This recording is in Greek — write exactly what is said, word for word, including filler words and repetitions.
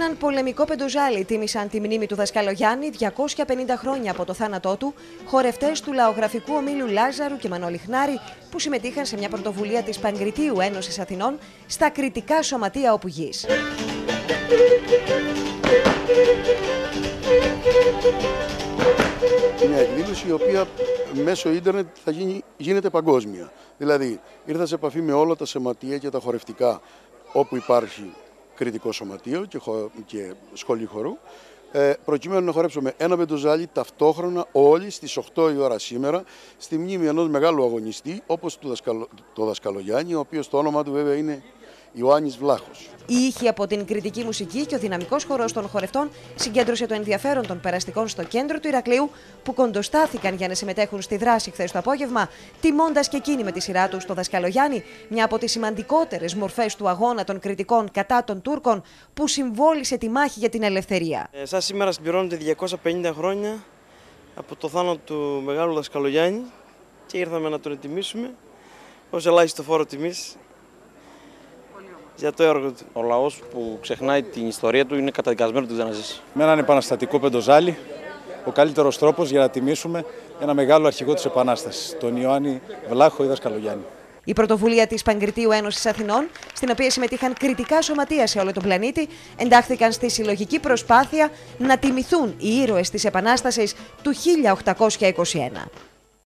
έναν πολεμικό πεντοζάλι τίμησαν τη μνήμη του δασκαλογιάννη διακόσια πενήντα χρόνια από το θάνατό του, χορευτές του λαογραφικού ομίλου Λάζαρου και Μανώλη Χνάρη, που συμμετείχαν σε μια πρωτοβουλία της Παγκριτίου Ένωσης Αθηνών στα κριτικά σωματεία όπου γης. Μια εκδήλωση η οποία μέσω ίντερνετ θα γίνει, γίνεται παγκόσμια. Δηλαδή, ήρθα σε επαφή με όλα τα σωματεία και τα χορευτικά όπου υπάρχει κριτικό σωματείο και, χο, και σχολή χορού, ε, προκειμένου να χορέψουμε ένα πεντοζάλι ταυτόχρονα όλοι στις οκτώ η ώρα σήμερα, στη μνήμη ενός μεγάλου αγωνιστή, όπως το, δασκαλο, το Δασκαλογιάννη, ο οποίος το όνομα του βέβαια είναι Ιωάννης Βλάχος. Η ήχη από την κριτική μουσική και ο δυναμικός χορός των χορευτών συγκέντρωσε το ενδιαφέρον των περαστικών στο κέντρο του Ηρακλείου, που κοντοστάθηκαν για να συμμετέχουν στη δράση χθες το απόγευμα, τιμώντας και εκείνοι με τη σειρά τους το Δασκαλογιάννη, μια από τις σημαντικότερες μορφές του αγώνα των κριτικών κατά των Τούρκων, που συμβόλισε τη μάχη για την ελευθερία. Ε, σαν σήμερα συμπληρώνονται διακόσια πενήντα χρόνια από το θάνατο του μεγάλου Δασκαλογιάννη και ήρθαμε να τον τιμήσουμε ως ελάχιστο φόρο τιμής για το έργο του. Ο λαός που ξεχνάει την ιστορία του είναι καταδικασμένο του να ζήσει. Με έναν επαναστατικό πεντοζάλι, ο καλύτερος τρόπος για να τιμήσουμε ένα μεγάλο αρχηγό της Επανάστασης, τον Ιωάννη Βλάχο ή Δασκαλογιάννη. Η πρωτοβουλία της Παγκριτίου Ένωσης Αθηνών, στην οποία συμμετείχαν κριτικά σωματεία σε όλο τον πλανήτη, εντάχθηκαν στη συλλογική προσπάθεια να τιμηθούν οι ήρωες της Επανάστασης του χίλια οκτακόσια είκοσι ένα.